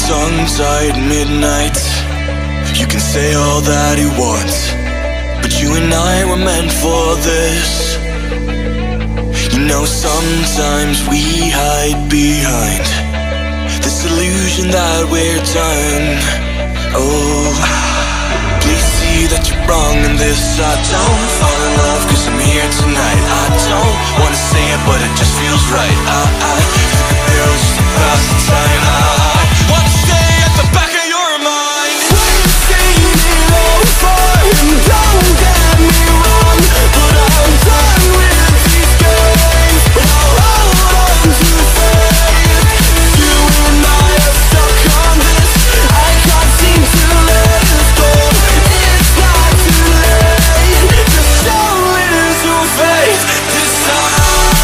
tongues at midnight. You can say all that you want, but you and I were meant for this. You know, sometimes we hide behind this illusion that we're done. Oh, please see that you're wrong in this. I don't fall in love cause I'm here tonight. I don't wanna say it but it just feels right. I think a girl's just to pass the time. I wanna stay at the back of your mind. We've seen it all before, and don't get me wrong, but I'm done with these games. But I'll hold on to faith. You and I are stuck on this. I can't seem to let us go. It's not too late. Just show it is your fate this time.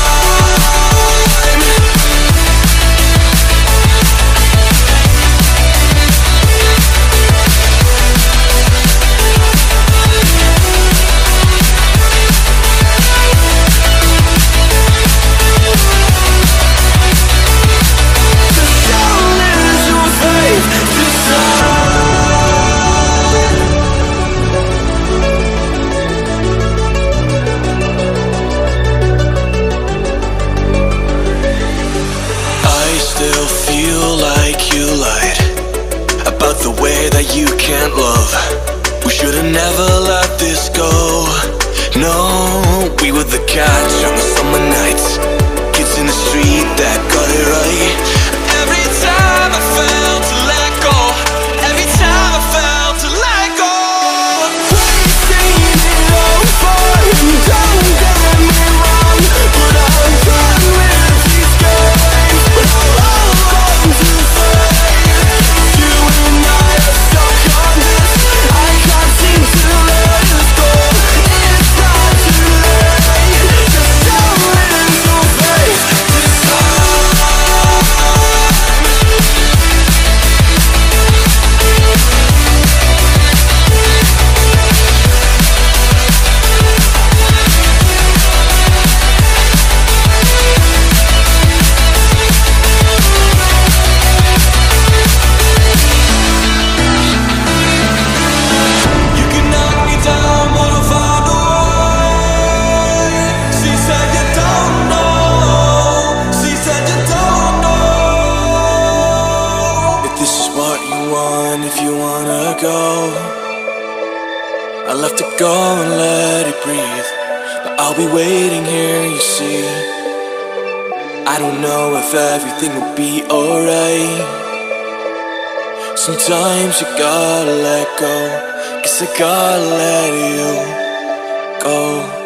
Still feel like you lied about the way that you can't love. We should've never let this go. No, we were the catch on the summer nights, kids in the street that got it right. Every time I felt to let go, every time I felt to let go. We've seen it all before, and don't get me wrong, but I'm done with these games. But I'll hold on to faith. You and I are stuck on this. I can't seem to let us go. It's not too late. Just show it is your fate this time. You can knock me down, but I'll find a way. She said you don't know. She said you don't know. If this is what you want, if you wanna go, I'll have to go and let it breathe. But I'll be waiting here, you see. I don't know if everything will be alright. Sometimes you gotta let go, 'cause I gotta let you go.